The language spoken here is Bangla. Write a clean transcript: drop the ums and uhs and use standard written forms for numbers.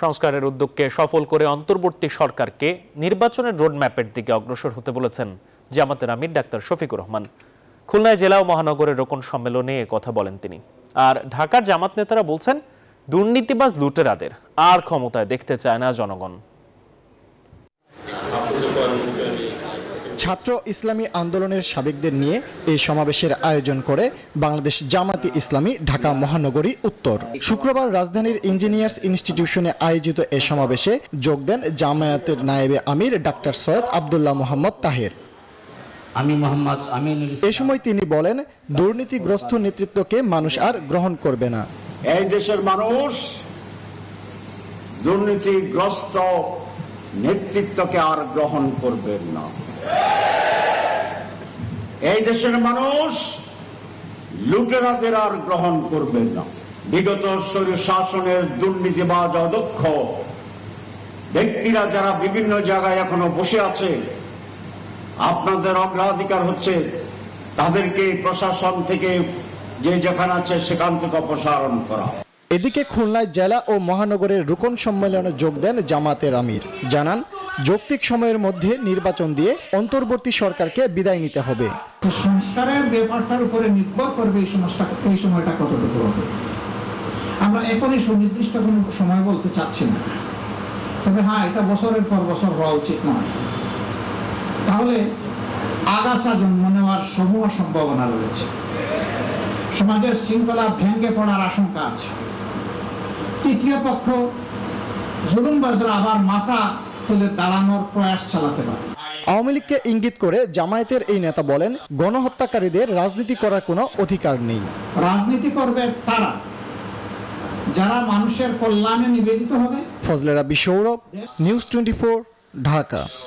সংস্কারের উদ্যোগকে সফল করে অন্তর্বর্তী সরকারকে নির্বাচনের রোডম্যাপের দিকে অগ্রসর হতে বলেছেন জামাতের আমির ডাক্তার শফিকুর রহমান। খুলনায় জেলা ও মহানগরের রোকন সম্মেলনে এ কথা বলেন তিনি। আর ঢাকার জামাত নেতারা বলছেন, দুর্নীতিবাজ লুটেরাদের আর ক্ষমতায় দেখতে চায় না জনগণ। ছাত্র ইসলামী আন্দোলনের সাবেকদের নিয়ে এই সমাবেশের আয়োজন করে বাংলাদেশ জামাতে ইসলামী ঢাকা মহানগরী উত্তর। শুক্রবার রাজধানীর ইঞ্জিনিয়ার্স ইনস্টিটিউশনে আয়োজিত এ সমাবেশে যোগ দেন জামায়াতের নায়েবে আমির ডাক্তার সৈয়দ আব্দুল্লাহ মোহাম্মদ তাহের। এ সময় তিনি বলেন, দুর্নীতিগ্রস্ত নেতৃত্বকে মানুষ আর গ্রহণ করবে না। এই দেশের মানুষ দুর্নীতিগ্রস্ত নেতৃত্বকে আর গ্রহণ করবেন না। এই দেশের মানুষ লুটেরাদের আর গ্রহণ করবেন না। বিগত স্বৈর শাসনের দুর্নীতিবাজ অদক্ষ ব্যক্তিরা যারা বিভিন্ন জায়গায় এখনো বসে আছে, আপনাদের অগ্রাধিকার হচ্ছে তাদেরকে প্রশাসন থেকে যে যেখানে আছে সেখান থেকে অপসারণ করা। এদিকে খুলনায় জেলা ও মহানগরের রোকন সম্মেলনে যোগ দেন জামাতের আমির। জানান, যৌক্তিক সময়ের মধ্যে নির্বাচন দিয়ে অন্তর্বর্তী সরকারকে বিদায় নিতে হবে। সংস্কারের ব্যাপারটার উপরে নির্ভর করবে এই সময়টা কতটুকু হবে। আমরা এখনই সুনির্দিষ্ট কোনো সময় বলতে চাচ্ছি না, তবে হ্যাঁ, এটা বছরের পর বছর হওয়া উচিত নয়। তাহলে আগাছা জন্ম নেওয়ার সমূহ সম্ভাবনা রয়েছে। সমাজের শৃঙ্খলা ভেঙে পড়ার আশঙ্কা আছে। তৃতীয় পক্ষ জুলুমবাজরা আবার মাথা তুলে দাঁড়ানোর প্রয়াস চালাতে পারে। আওয়ামী লীগকে ইঙ্গিত করে জামায়াতের এই নেতা বলেন, গণহত্যাকারীদের রাজনীতি করার কোনো অধিকার নেই। রাজনীতি করবে তারা যারা মানুষের কল্যাণে নিবেদিত হবে। ফজলে রাব্বি সৌরভ, নিউজ 24, ঢাকা।